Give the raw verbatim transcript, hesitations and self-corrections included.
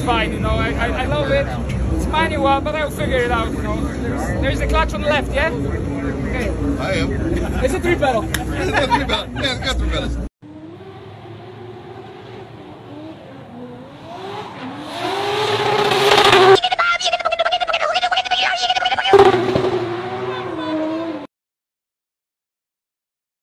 it's fine, you know. I, I, I love it. It's manual, but I'll figure it out, you know. There's, there's the clutch on the left, yeah? Okay. I am. It's a three pedal. It's a three pedal. Yeah, it's got three pedals.